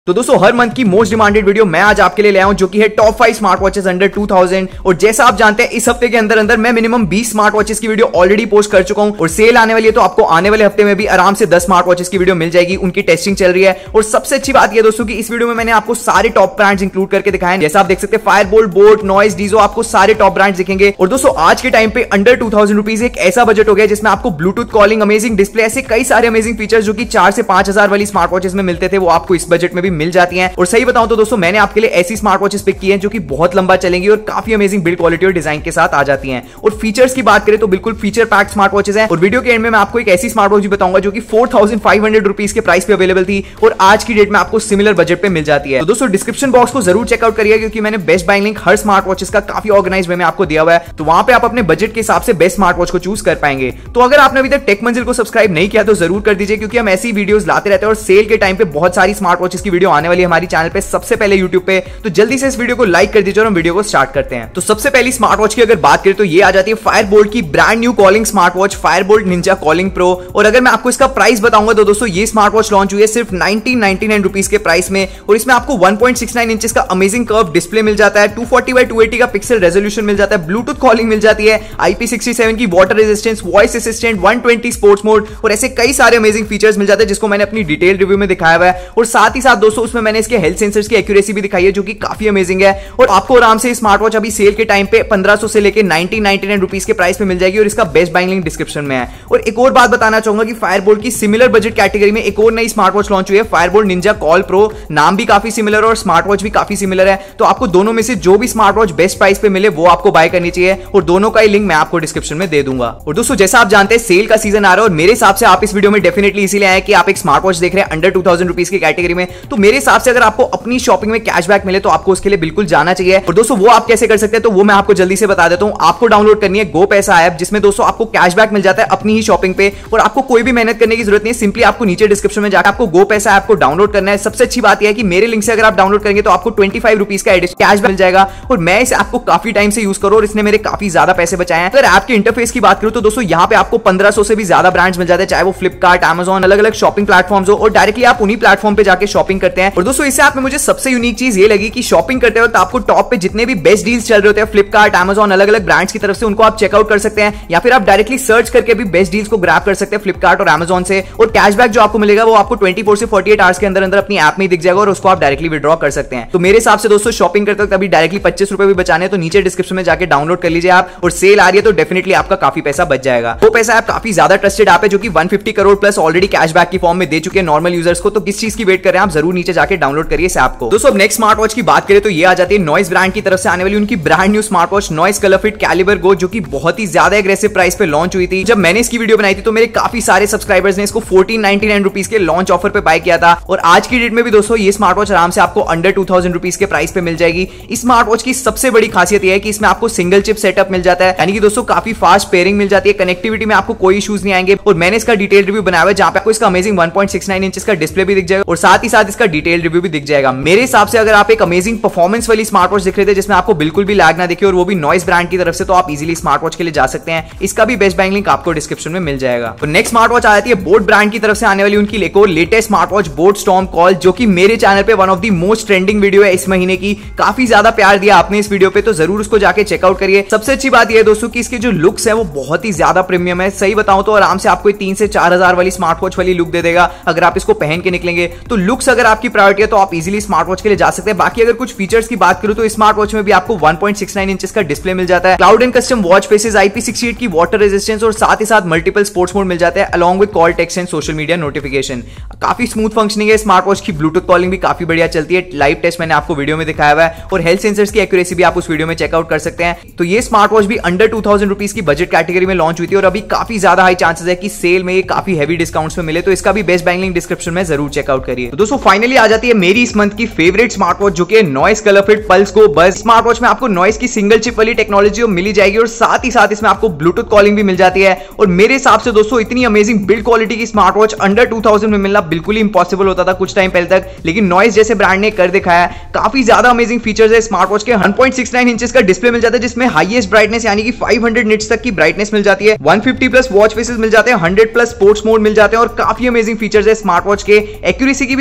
तो दोस्तों हर मंथ की मोस्ट डिमांडेड वीडियो मैं आज आपके लिए ले आया हूं जो कि है टॉप 5 स्मार्ट वॉचेस अंडर 2000। और जैसा आप जानते हैं इस हफ्ते के अंदर अंदर मैं मिनिमम 20 स्मार्ट वॉचेस की वीडियो ऑलरेडी पोस्ट कर चुका हूं और सेल आने वाली है, तो आपको आने वाले हफ्ते में भी आराम से 10 स्मार्ट वॉचेस की वीडियो मिल जाएगी। उनकी टेस्टिंग चल रही है और सबसे अच्छी बात यह दोस्तों कि इस वीडियो में मैंने आपको सारे टॉप ब्रांड्स इंक्लूड करके दिखाए हैं। जैसा आप देख सकते हैं फायरबोल्ट, बोट, नॉइस, डीजो, आपको सारे टॉप ब्रांड्स दिखेंगे। और दोस्तों आज के टाइम पे अंडर 2000 रुपीज एक ऐसा बजट हो गया जिसमें आपको ब्लूटूथ कॉलिंग, अमेजिंग डिस्प्ले, ऐसे कई सारे अमेजिंग फीचर्स जो कि 4 से 5000 वाली स्मार्ट वॉचेस में मिलते थे वो आपको इस बजट में भी मिल जाती हैं। और सही बताऊं तो दोस्तों मैंने आपके लिए ऐसी स्मार्ट वॉचेस पिक की हैं जो कि बहुत लंबा चलेंगी और काफी अमेजिंग बिल्ड क्वालिटी और डिजाइन के साथ आ जाती हैं। और फीचर्स की बात करें तो बिल्कुल फीचर पैक स्मार्ट वॉचेस हैं। और वीडियो के एंड में मैं आपको एक ऐसी स्मार्ट वॉच भी बताऊंगा जो कि 4500 रुपीज के प्राइस पे अवेलेबल थी और आज की डेट में आपको सिमिलर बजट पे मिल जाती है। तो दोस्तों डिस्क्रिप्शन बॉक्स को जरूर चेकआउट करिए क्योंकि मैंने बेस्ट बाइंग लिंक हर स्मार्ट वॉचेस का काफी ऑर्गेनाइज वे में आपको दिया हुआ है, तो वहां पे आप अपने बजट के हिसाब से बेस्ट स्मार्ट वॉच को चूज कर पाएंगे। तो अगर आपने अभी तक टेक मंजिल को सब्सक्राइब नहीं किया तो जरूर कर दीजिए क्योंकि हम ऐसी वीडियोस लाते रहते हैं और सेल के टाइम पे बहुत सारी स्मार्ट वॉचेस की वीडियो आने वाली है हमारी चैनल पे सबसे पहले यूट्यूब पे। तो जल्दी से इस वीडियो को लाइक कर दीजिए और हम वीडियो को स्टार्ट करते हैं। तो सबसे पहली स्मार्ट वॉच की अगर बात करें तो ये आ जाती है फायरबोल्ट की brand new calling smart watch Fireboltt ninja calling pro. और अगर मैं आपको इसका प्राइस बताऊंगा तो दोस्तों ये स्मार्ट वॉच लॉन्च हुई है सिर्फ 1999 रुपीज के प्राइस में और इसमें आपको 1.69 इंचेस का अमेजिंग कर्व डिस्प्ले मिल जाता है, 240x280 का पिक्सल रेजोल्यूशन मिल जाता है, ब्लूटूथ कॉलिंग मिल जाती है, IP67 की water resistance, voice assistant, 120 sports mode और ऐसे कई सारे अमेजिंग फीचर्स मिल जाते हैं जिसको मैंने अपनी डिटेल रिव्यू में दिखाया हुआ है। और साथ ही साथ दोस्तों उसमें मैंने इसके हेल्थ सेंसर्स की एक्यूरेसी भी दिखाई है जो कि काफी अमेजिंग है। और आपको आराम से स्मार्ट वॉच अभी सेल के टाइम पे 1500 से लेके 1999 रुपीज के प्राइस पे मिल जाएगी और इसका बेस्ट बाइंग लिंक डिस्क्रिप्शन में है। और एक और बात बताना चाहूंगा कि फायरबोल्ट की सिमिलर बजट कैटेगरी में एक और नई स्मार्ट वॉच लॉन्च हुई है फायरबोल्ट निंजा कॉल प्रो। नाम भी काफी सिमिलर और स्मार्ट वॉच भी काफी सिमिलर है, तो आपको दोनों में से जो भी स्मार्ट वॉच बेस्ट प्राइस पे मिले वो आपको बाय करनी चाहिए और दोनों का ही लिंक मैं आपको डिस्क्रिप्शन में दे दूंगा। और दोस्तों जैसा आप जानते हैं सेल का सीजन आ रहा है और मेरे हिसाब से आप इस वीडियो में डेफिनेटली इसीलिए आए कि आप एक स्मार्ट वॉच देख रहे हैं अंडर 2000 रुपीज की कैटेगरी में, तो मेरे हिसाब से अगर आपको अपनी शॉपिंग में कैशबैक मिले तो आपको उसके लिए बिल्कुल जाना चाहिए। और दोस्तों वो आप कैसे कर सकते हैं तो वो मैं आपको जल्दी से बता देता हूं। आपको डाउनलोड करनी है गो पैसा ऐप जिसमें दोस्तों आपको कैशबैक मिल जाता है अपनी ही शॉपिंग पे और आपको कोई भी मेहनत करने की जरूरत नहीं है। सिंपली आपको नीचे डिस्क्रिप्शन में जाकर आपको गो पैसा ऐप को डाउनलोड करना है। सबसे अच्छी बात यह है कि मेरे लिंक से अगर आप डाउनलोड करेंगे तो आपको 25 रुपीज का कैशबैक मिल जाएगा और मैं इस ऐप को काफी टाइम से यूज करूं और इसने मेरे काफी ज्यादा पैसे बचाए हैं। अगर ऐप के इंटरफेस की बात करूं तो दोस्तों यहाँ पे आपको 1500 से भी ज्यादा ब्रांड्स मिल जाते हैं, चाहे वो फ्लिपकार्ट, अमेजॉन, अलग अलग शॉपिंग प्लेटफॉर्म्स हो और डायरेक्टली आप उन्हीं प्लेटफॉर्म पे जाकर शॉपिंग करते हैं। और दोस्तों इस ऐप में मुझे सबसे यूनिक चीज ये लगी कि शॉपिंग करते वक्त आपको टॉप पे जितने भी बेस्ट डील्स चल रहे होते हैं फ्लिपकार्ट, अमेजॉन, अलग अलग ब्रांड्स की तरफ से उनको आप चेकआउट कर सकते हैं या फिर आप डायरेक्टली सर्च करके भी बेस्ट डील्स को ग्रैब कर सकते हैं फ्लिपकार्ट और अमेजॉन से। और कैशबैक जो आपको मिलेगा वो आपको 24 से 48 आवर्स के अंदर अंदर अपनी ऐप में दिख जाएगा और उसको आप डायरेक्टली विड्रॉ कर सकते हैं। तो मेरे हिसाब से दोस्तों शॉपिंग करते वक्त अभी डायरेक्टली 25 रुपए भी बचाने तो नीचे डिस्क्रिप्शन में जाकर डाउनलोड कर लीजिए आप, और सेल आ रही है तो डेफिनेटली आपका काफी पैसा बच जाएगा। वो पैसा ऐप काफी ज्यादा ट्रस्टेड ऐप है जो कि 150 करोड़ प्लस ऑलरेडी कैशबैक की फॉर्म में दे चुके हैं नॉर्मल यूजर्स को, तो किस चीज की वेट कर रहे हैं आप जरूर नीचे जाकर डाउनलोड करिए इस ऐप को। दोस्तों अब नेक्स्ट स्मार्ट वॉच की बात करें तो ये आ जाती है नॉइस ब्रांड की तरफ से आने वाली उनकी brand new smart watch Noise Color Fit Caliber Go, जो कि बहुत ही ज्यादा एग्रेसिव प्राइस पे लॉन्च हुई थी। जब मैंने इसकी वीडियो बनाई थी तो मेरे काफी सारे सब्सक्राइबर्स ने इसको 1499 रुपीज के लॉन्च ऑफर पे बाय किया था और आज की डेट में भी दोस्तों ये स्मार्ट वॉच आराम से आपको अंडर 2000 रुपीज के प्राइस पे मिल जाएगी। इस स्मार्ट वॉच की सबसे बड़ी खासियत यह है कि इसमें आपको सिंगल चिप सेटअप मिल जाता है, यानी कि दोस्तों काफी फास्ट पेयरिंग मिल जाती है, कनेक्टिविटी में आपको कोई इश्यूज नहीं आएंगे। और मैंने इसका डिटेल रिव्यू बनाया है जहां पे आपको इसका अमेजिंग 1.69 इंचेस का डिस्प्ले भी दिख जाएगा और साथ ही साथ इसका डिटेल रिव्यू भी दिख जाएगा। मेरे हिसाब से अगर आप एक अमेजिंग परफॉर्मेंस वाली स्मार्ट वॉच दिख रहे थे जिसमें आपको बिल्कुल भी लैग ना दिखे और वो भी नॉइस ब्रांड की तरफ से, तो आप इजीली स्मार्ट वॉच के लिए जा सकते हैं। इसका भी बेस्ट बाइंग लिंक आपको डिस्क्रिप्शन में मिल जाएगा। तो नेक्स्ट स्मार्ट वॉच आ जाती है बोट ब्रांड की तरफ से आने वाली उनकी एक और latest smart watch Boat Storm Call, जो कि मेरे चैनल पे one of the most trending video है इस महीने की। काफी ज्यादा प्यार दिया आपने इस वीडियो पे, तो जरूर उसको जाके चेकआउट करिए। सबसे अच्छी बात यह है दोस्तों कि इसके जो लुक्स है वो बहुत ही ज्यादा प्रीमियम है। सही बताऊं तो आराम से आपको 3 से 4000 वाली स्मार्ट वॉच वाली लुक दे देगा अगर आप इसको पहन के निकलेंगे। तो लुक्स अगर आपकी प्रायोरिटी है तो आप इजीली स्मार्ट वॉच के लिए जा सकते हैं। बाकी अगर कुछ फीचर्स की बात करूं तो स्मार्ट वॉच में भी आपको 1.69 इंचेस का डिस्प्ले मिल जाता है, cloud and custom watch faces, IP68 की वाटर रेजिस्टेंस और साथ ही साथ मल्टीपल स्पोर्ट्स मोड मिल जाते हैं along with call, text and social media notification. काफी स्मूथ फंक्शनिंग है स्मार्ट वॉच की, ब्लूटूथ कॉलिंग भी काफी बढ़िया चलती है, लाइव टेस्ट मैंने आपको वीडियो में दिखाया हुआ है और हेल्थ सेंसर्स की एक्यूरेसी भी आप उस वीडियो में चेकआउट कर सकते हैं। तो ये स्मार्ट वॉच भी अंडर 2000 रुपीज की बजट कैटेगरी में लॉन्च हुई थी और अभी काफी ज्यादा हाई चांसेस है कि सेल में ये काफी हैवी डिस्काउंट्स में मिले, तो इसका भी बेस्ट बाइंग लिंक डिस्क्रिप्शन में जरूर चेकआउट करिए। तो दोस्तों फाइनली आ जाती है मेरी इस मंथ की फेवरेट स्मार्ट वॉच जो कि Noise Color Fit Pulse Go Buzz smart watch में आपको नॉइस की सिंगल चिप वाली टेक्नोलॉजी मिली जाएगी और साथ ही साथ इसमें आपको ब्लूटूथ कॉलिंग भी मिल जाती है। और मेरे हिसाब से दोस्तों इतनी अमेजिंग बिल्ड क्वालिटी की स्मार्ट वॉच अंडर 2000 में मिलना बिल्कुल ही इंपॉसिबल होता था कुछ टाइम पहले तक, लेकिन नॉइस जैसे ब्रांड ने कर दिखाया। काफी ज्यादा अमेजिंग फीचर्स है स्मार्ट वॉच के। 1.69 इंचेस का डिस्प्ले मिल जाता है जिसमें हाईएस्ट ब्राइटनेस यानी कि 500 निट्स तक की ब्राइटनेस मिल जाती है, 150 प्लस वॉच फेसेस मिल जाते हैं, 100 प्लस स्पोर्ट्स मोड मिल जाते हैं और काफी अमेजिंग फीचर्स है स्मार्ट वॉच के। एक्यूरेसी की भी अगर बात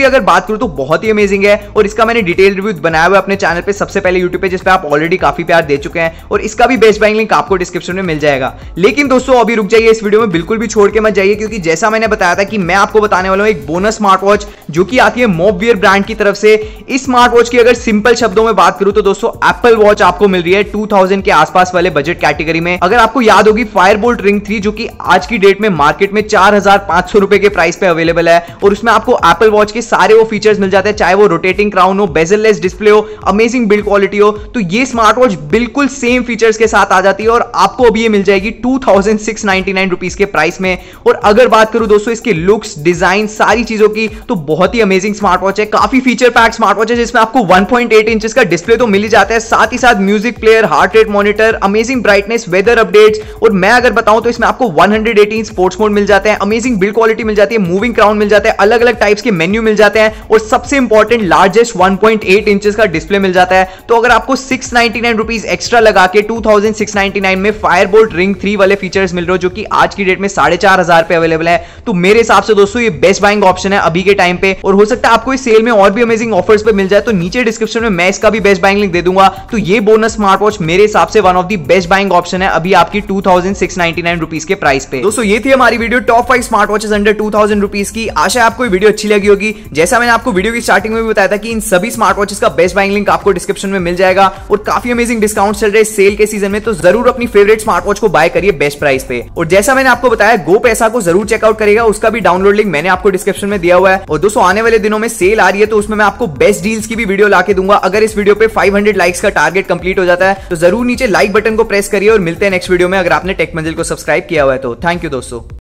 करूं तो बहुत ही अमेजिंग है और इसका मैंने डिटेल रिव्यू बनाया हुआ अपने चैनल पे सबसे पहले यूट्यूब पे, जिस पे आप ऑलरेडी काफी प्यार दे चुके हैं और इसका भी बेस्ट बाइंग लिंक आपको डिस्क्रिप्शन में मिल जाएगा। लेकिन दोस्तों अभी रुक जाइए, इस वीडियो में बिल्कुल भी छोड़ के मत जाइए, क्योंकि जैसा मैंने बताया था कि मैं आपको बताने वाला हूं एक बोनस स्मार्ट वॉच जो कि आती है मोबवियर ब्रांड की तरफ से। इस स्मार्ट वॉच की अगर सिंपल शब्दों में बात करूं तो दोस्तों एप्पल वॉच आपको मिल रही है 2000 के आसपास वाले बजट कैटेगरी में। अगर आपको याद होगी फायरबोल्ट रिंग 3 जो कि आज की डेट में मार्केट में 4500 रुपए के प्राइस पे अवेलेबल है और उसमें आपको एप्पल वॉच के सारे वो फीचर्स मिल जाते हैं, चाहे वो रोटेटिंग क्राउन हो, बेजललेस डिस्प्ले हो, अमेजिंग बिल्ड क्वालिटी हो। तो ये स्मार्ट वॉच बिल्कुल सेम फीचर्स के साथ आ जाती है और आपको अभी ये मिल जाएगी 2699 रुपीस के प्राइस में। और अगर बात करूं दोस्तों इसके लुक्स, डिजाइन, सारी चीजों की, तो बहुत ही अमेजिंग स्मार्ट वॉच है। काफी फीचर पैक स्मार्ट वॉच है जिसमें आपको 1.8 इंचेस का डिस्प्ले तो मिल ही जाता है, साथ ही साथ music player, heart rate monitor, amazing brightness, weather updates, और मैं अगर बताऊं तो इसमें आपको 118 स्पोर्ट्स मोड मिल जाते हैं, अमेजिंग बिल्ड क्वालिटी मिल जाती है, मूविंग क्राउन मिल जाता है, अलग अलग टाइप्स के मेन्यू मिल जाते हैं और सबसे इंपॉर्टेंट लार्जेस्ट 1.8 इंचेस का डिस्प्ले मिल जाता है। तो अगर आपको 699 रुपीस एक्स्ट्रा लगा के 2699 में फायरबोल्ट रिंग 3 वाले फीचर्स मिल रहे हो जो कि आज की डेट में 4500 पे अवेलेबल है, तो मेरे हिसाब से दोस्तों ये बेस्ट बाइंग ऑप्शन है अभी के टाइम पे। और हो सकता है आपको इस सेल में और भी अमेजिंग ऑफर्स पे मिल जाए, तो नीचे डिस्क्रिप्शन में मैं इसका भी बेस्ट बाइंग लिंक दे दूंगा। तो ये बोनस स्मार्ट वॉच मेरे हिसाब से one of the best buying option है अभी आपकी 2699 रुपीस के प्राइस पे। दोस्तों ये थी हमारी video top 5 smart watches under 2000 rupees की। आशा है आपको ये वीडियो अच्छी लगी होगी। जैसा मैंने आपको वीडियो की स्टार्टिंग में भी बताया था कि इन सभी स्मार्ट वॉचेस का बेस्ट बाइंग लिंक आपको डिस्क्रिप्शन में मिल जाएगा और काफी अमेजिंग डिस्काउंट चल रहे हैं सेल के सीजन में, तो जरूर अपनी फेवरेट स्मार्ट वॉच को बाय करिए बेस्ट प्राइस पे। और जैसा मैंने आपको बताया गो पैसा को जरूर चेकआउट करेगा, उसका भी डाउनलोड लिंक मैंने आपको डिस्क्रिप्शन में दिया हुआ है। और दोस्तों आने वाले दिनों में सेल आ रही है तो उसमें मैं आपको बेस्ट डील्स की भी वीडियो लाके दूंगा। अगर इस वीडियो पे 500 लाइक्स का टारगेट कंप्लीट हो जाता है तो जरूर नीचे लाइक बटन को प्रेस करिए और मिलते हैं नेक्स्ट वीडियो में। अगर आपने टेक मंजिल को सब्सक्राइब किया हुआ है तो थैंक यू दोस्तों।